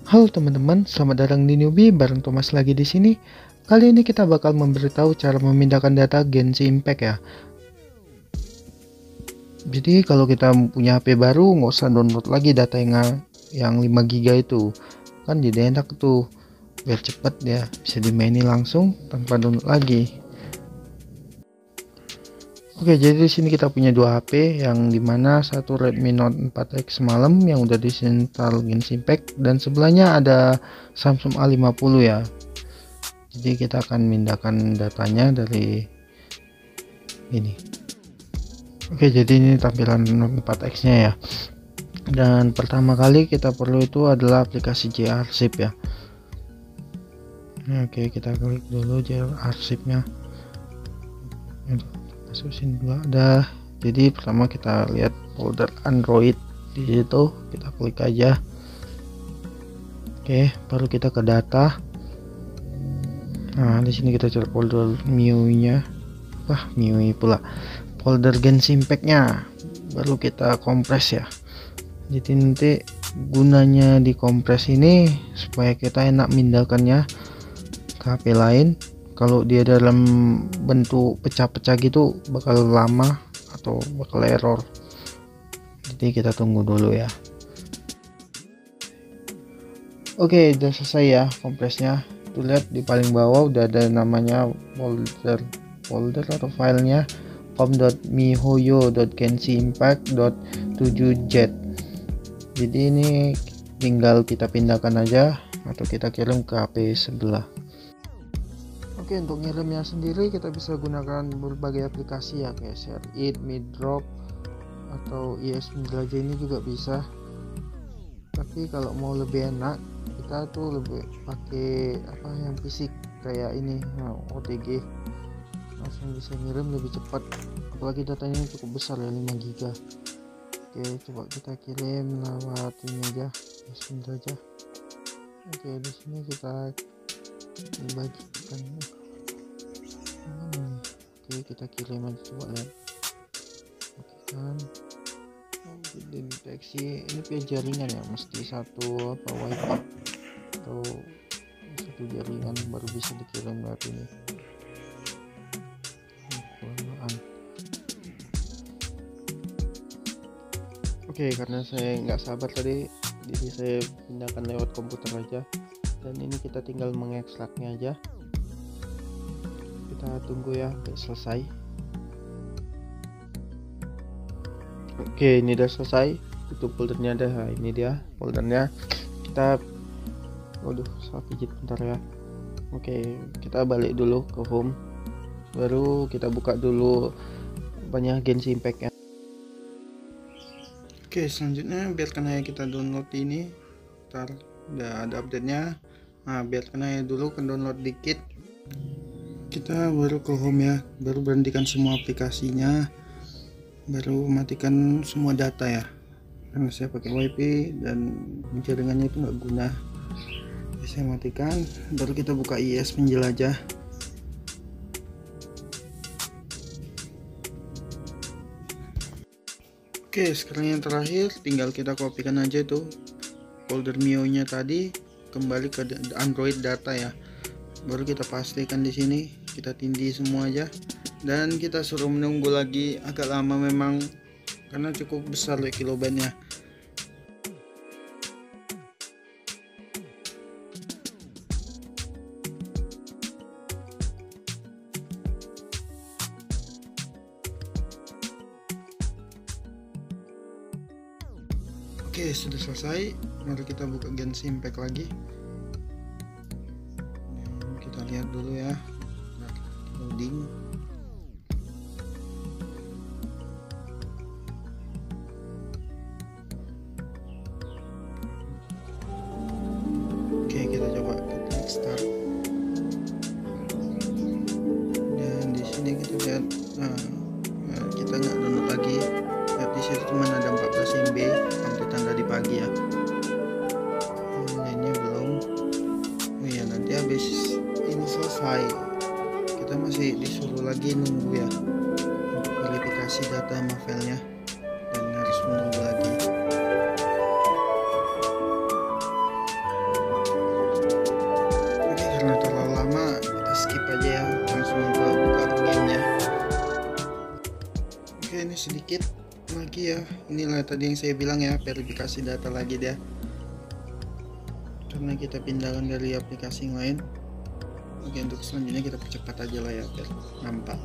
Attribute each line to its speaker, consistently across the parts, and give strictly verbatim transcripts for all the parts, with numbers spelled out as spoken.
Speaker 1: Halo teman-teman, selamat datang di Newbie bareng Thomas lagi di sini. Kali ini kita bakal memberitahu cara memindahkan data Genshin Impact ya. Jadi kalau kita punya H P baru nggak usah download lagi data yang yang lima giga itu. Kan jadi enak tuh. Biar cepet ya, bisa dimainin langsung tanpa download lagi. Oke, jadi di sini kita punya dua H P, yang dimana satu Redmi Note empat X semalam yang udah diinstal Genshin Impact, dan sebelahnya ada Samsung A lima puluh ya. Jadi kita akan mindahkan datanya dari ini. Oke, jadi ini tampilan Note empat X nya ya. Dan pertama kali kita perlu itu adalah aplikasi J-Archive ya. Oke, kita klik dulu J-Archive nya. Masuk sini dulu ada. Jadi pertama kita lihat folder Android di situ, kita klik aja. Oke, baru kita ke data. Nah, di sini kita cari folder M I U I-nya. Wah, M I U I pula. Folder Genshin Impact-nya. Baru kita kompres ya. Jadi nanti gunanya di kompres ini supaya kita enak mindahkannya ke H P lain. Kalau dia dalam bentuk pecah-pecah gitu bakal lama atau bakal error. Jadi kita tunggu dulu ya. Oke, udah selesai ya kompresnya. Tuh lihat di paling bawah udah ada namanya folder folder atau filenya com dot mihoyo dot genshin impact dot tujuh z. Jadi ini tinggal kita pindahkan aja atau kita kirim ke H P sebelah. Oke, untuk ngirimnya sendiri kita bisa gunakan berbagai aplikasi ya, kayak ShareIt, MeDrop, atau I S Menjelajah ini juga bisa. Tapi kalau mau lebih enak, kita tuh lebih pakai apa yang fisik kayak ini, nah, O T G, langsung bisa ngirim lebih cepat. Apalagi datanya cukup besar ya, lima giga. Oke, coba kita kirim lewat ini aja, I S Menjelajah. Oke, di sini kita dibagikan. Hmm, oke, kita kirim aja, coba lihat. Oke kan, oh, deteksi ini via jaringan ya, mesti satu apa wifi atau satu jaringan baru bisa dikirim lewat ini. Kelamaan. Oke, karena saya nggak sabar tadi, jadi saya pindahkan lewat komputer aja. Dan ini kita tinggal mengekstraknya aja. Kita tunggu ya sampai selesai. Oke, ini udah selesai. Itu foldernya ada. Nah, ini dia foldernya. Kita waduh, salah pijit bentar ya. Oke, kita balik dulu ke home. Baru kita buka dulu banyak Genshin Impact ya. Oke, selanjutnya biarkan aja kita download ini. Ntar udah ada update nya. Nah, biarkan aja dulu ke download dikit. Kita baru ke home ya, baru berhentikan semua aplikasinya, baru matikan semua data ya, karena saya pakai wifi dan jaringannya itu nggak guna. Jadi saya matikan, baru kita buka I S Menjelajah. Oke, sekarang yang terakhir tinggal kita kopikan aja tuh folder M I U I nya tadi kembali ke Android data ya. Baru kita pastikan di sini, kita tindih semua aja, dan kita suruh menunggu lagi agak lama memang karena cukup besar ya kilobyte-nya. Oke, sudah selesai. Mari kita buka Genshin Impact lagi. Kita lihat dulu ya, loading. Oke, kita coba kita start. Dan di sini kita lihat, nah, kita nggak download lagi. Lihat di situ cuma ada empat belas M B, update tadi pagi ya. Lainnya belum. Oh iya, nanti habis ini selesai kita masih disuruh lagi nunggu ya untuk verifikasi data sama filenya, dan harus menunggu lagi. sedikit lagi ya. Inilah tadi yang saya bilang ya, verifikasi data lagi dia, karena kita pindahkan dari aplikasi yang lain. Oke, untuk selanjutnya kita percepat aja lah ya biar nampak.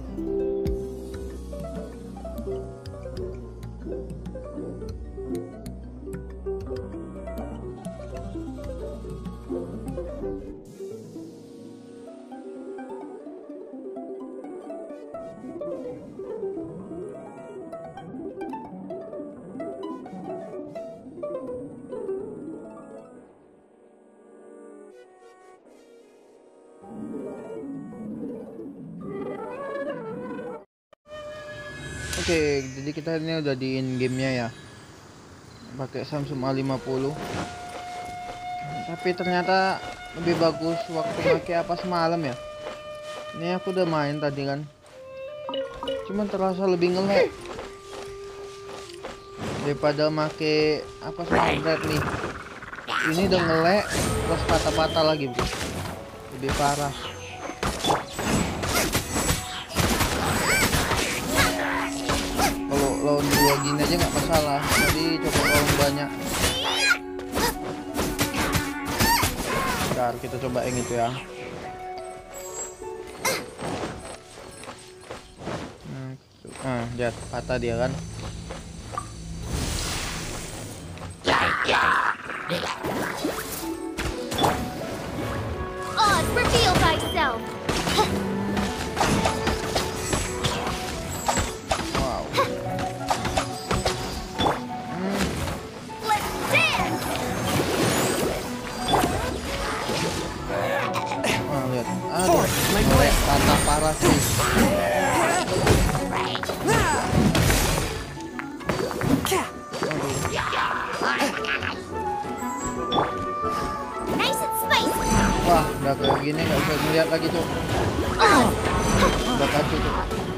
Speaker 1: Oke, jadi kita ini udah di in gamenya ya, pakai Samsung A lima puluh, tapi ternyata lebih bagus waktu pakai apa semalam ya. Ini aku udah main tadi kan, cuman terasa lebih ngelek daripada make apa semalam Redmi. Ini udah ngelek terus patah-patah lagi bro, lebih parah. Lawan dua gini aja nggak masalah, jadi coba lawan banyak. Bentar, kita coba yang itu ya. Nah, nah lihat patah dia kan.
Speaker 2: Oz, reveal thyself.
Speaker 1: Aduh, melek patah parah sih. Wah, udah kayak gini nggak bisa melihat lagi tuh. Udah kacau tuh.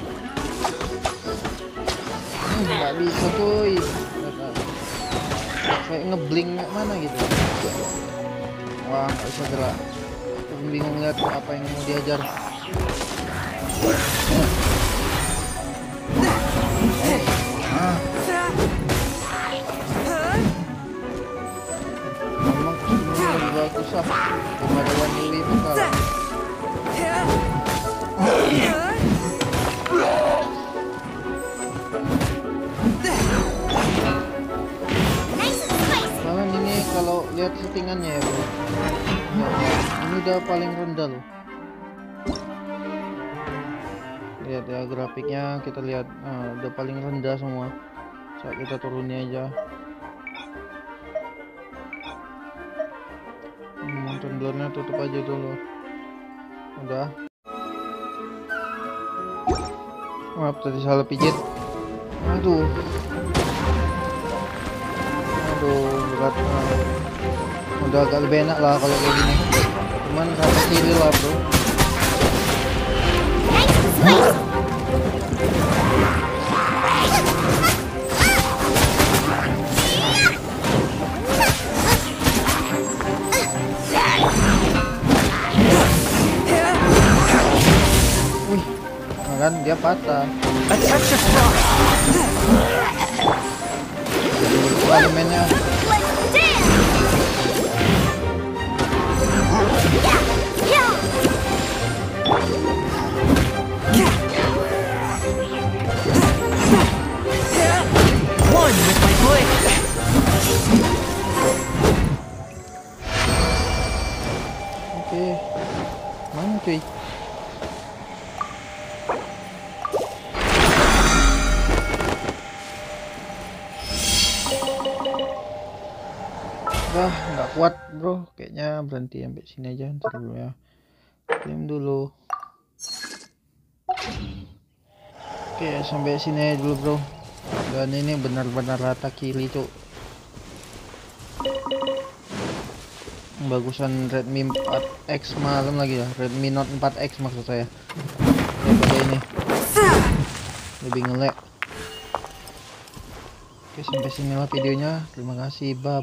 Speaker 1: Hmm, nggak bisa cuy. Kayak ngeblink mana gitu. Wah, nggak bisa gerak. Bingung lihat apa yang mau diajar. Ah. Memang ini lebih bagus lah daripada One U I bekal. Malah ini kalau lihat settingannya ya bro, ini udah paling rendah loh. Lihat ya grafiknya, kita lihat nah, udah paling rendah semua. Saat kita turunin aja. Hmm, controllernya tutup aja dulu. Udah. Maaf tadi salah pijit. Aduh. Aduh berat. Udah agak lebih enak lah kalau kayak gini. Cuman rasa kiri lah bro. Wih, kan dia patah. Elemennya.
Speaker 3: One with my blade.
Speaker 1: Oke, mana cuy? Wah, nggak kuat bro, kayaknya berhenti sampai sini aja ntar dulu ya. Klaim dulu. Oke, sampai sini aja dulu bro. Dan ini benar-benar rata kiri cuk. Bagusan Redmi empat X malam lagi ya, Redmi Note empat X maksud saya. Daripada ini lebih ngelek. Oke, sampai sinilah videonya. Terima kasih, bye.